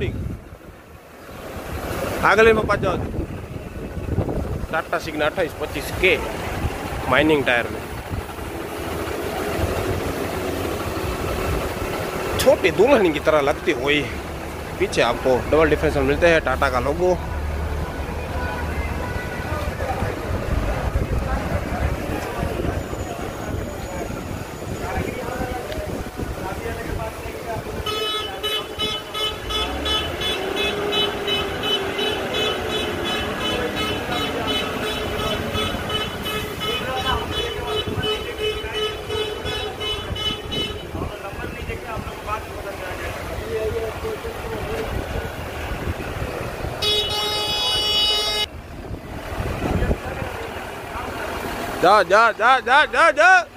थोड़ी आगले में पाँच टाटा सिग्ना 2825 के माइनिंग टायर में। छोटी दुल्हन की तरह लगती हुई, पीछे आपको डबल डिफरेंशियल मिलते हैं, टाटा का लोगो। जा जा जा जा जा जा।